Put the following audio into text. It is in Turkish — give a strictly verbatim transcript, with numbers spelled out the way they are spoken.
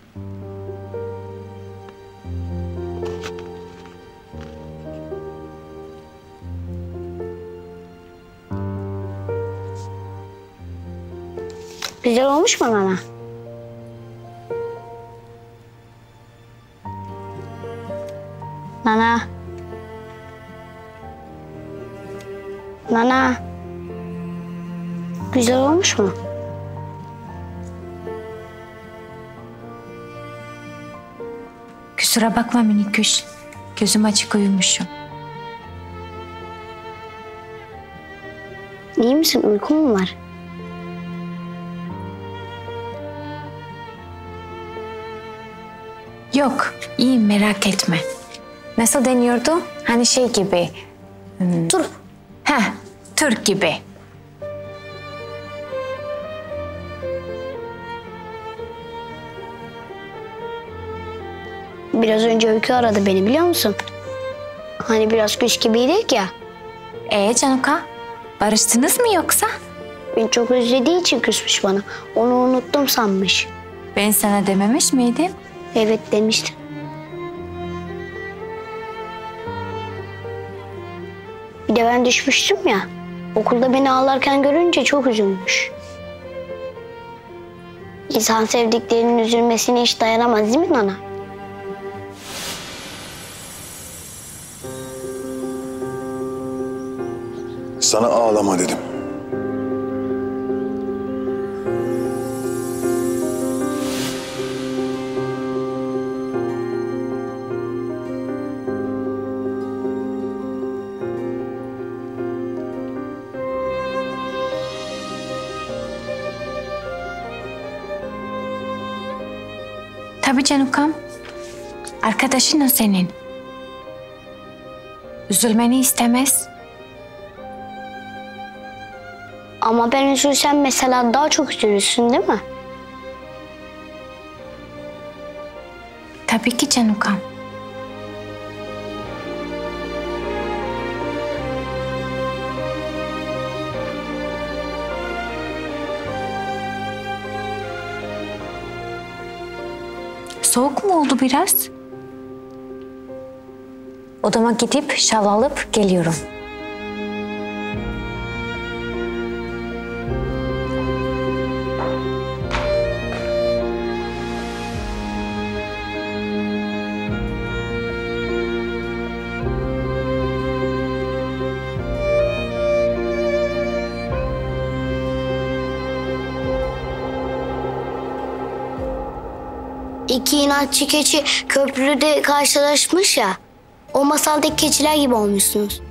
Güzel olmuş mu Nana? Nana. Nana. Güzel olmuş mu? Kusura bakma minik kuş. Gözüm açık uyumuşum. İyi misin? Uykun mu var? Yok, iyiyim merak etme. Nasıl deniyordu? Hani şey gibi. Hmm. Dur. Heh, Türk gibi. Biraz önce Öykü aradı beni, biliyor musun? Hani biraz küs gibiydik ya. Ee Canuka, barıştınız mı yoksa? Beni çok özlediği için küsmüş bana. Onu unuttum sanmış. Ben sana dememiş miydim? Evet demişti. Bir de ben düşmüştüm ya. Okulda beni ağlarken görünce çok üzülmüş. İnsan sevdiklerinin üzülmesine hiç dayanamaz değil mi Nana? Sana ağlama dedim. Tabii Canukam. Arkadaşın o senin. Üzülmeni istemez. Ama ben üzülsem mesela daha çok üzülürsün değil mi? Tabii ki Canukam. Soğuk mu oldu biraz? Odama gidip şal alıp geliyorum. İki inatçı keçi köprüde karşılaşmış ya. O masaldaki keçiler gibi olmuşsunuz.